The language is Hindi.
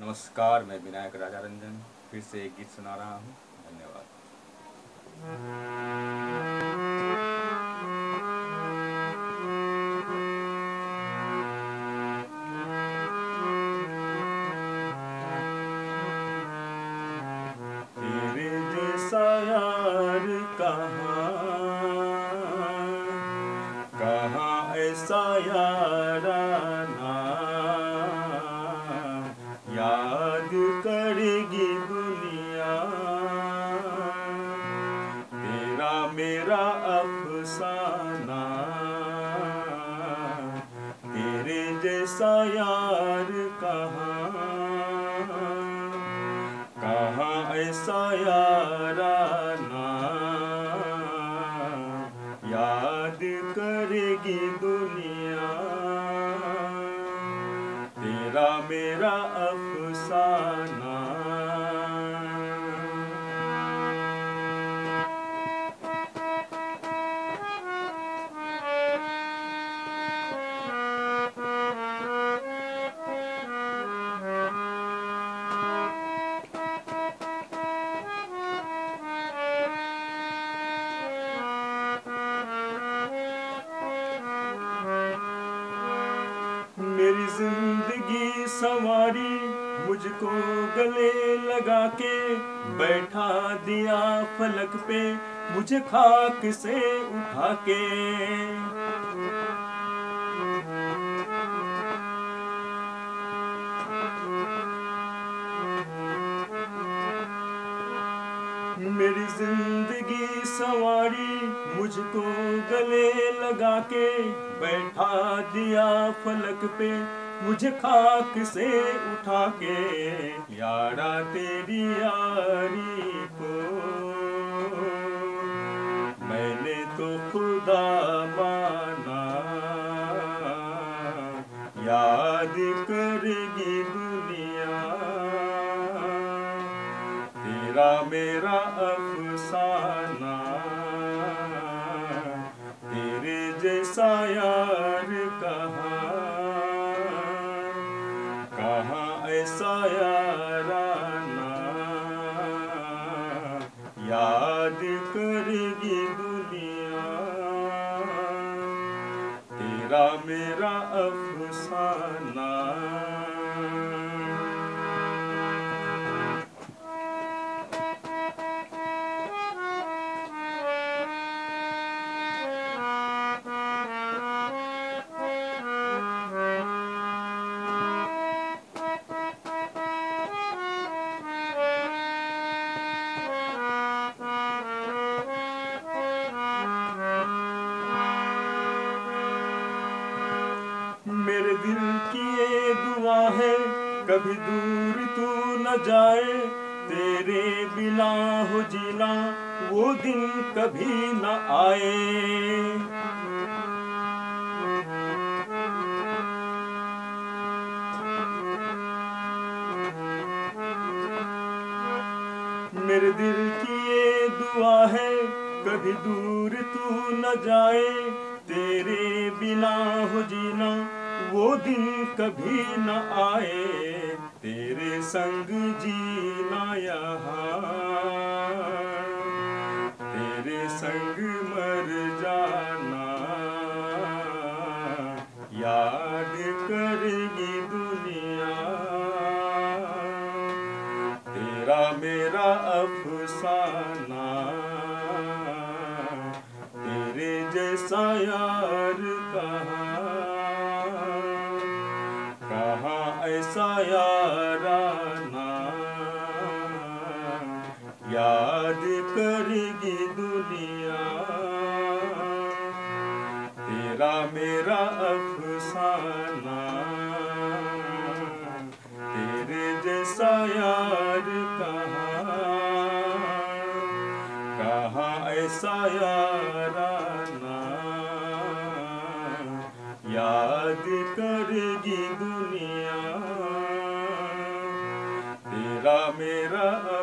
नमस्कार, मैं विनायक राजा रंजन फिर से एक गीत सुना रहा हूँ। धन्यवाद। तेरे जैसा यार कहाँ ऐसा याराना, याद करेगी दुनिया तेरा मेरा अफसाना। तेरे जैसा यार कहाँ ऐसा याराना, याद करेगी दुनिया तेरा मेरा अफसाना। मेरी जिंदगी संवारी, मुझको गले लगा के बैठा दिया फलक पे, मुझे खाक से उठा के। मेरी जिंदगी संवारी, मुझको गले लगा के बैठा दिया फलक पे, मुझे खाक से उठा के। यारा तेरी यारी को मैंने तो खुदा माना, याद करेगी दुनिया तेरा मेरा अफसाना। तेरे जैसा यार कहाँ ऐसा याराना, याद करेगी दुनिया तेरा मेरा अफसाना। मेरे दिल की ये दुआ है, कभी दूर तू न जाए, तेरे बिना हो जीना वो दिन कभी न आए। मेरे दिल की ये दुआ है, कभी दूर तू न जाए, तेरे बिना हो जीना वो दिन कभी न आए। तेरे संग जीना यहाँ, तेरे संग मर जाना, याद करेगी दुनिया तेरा मेरा अफसाना। तेरे जैसा यार कहाँ ऐसा याराना, याद करेगी दुनिया तेरा मेरा अफसाना। तेरे जैसा यार कहाँ ऐसा याराना, याद करेगी दुनिया तेरा मेरा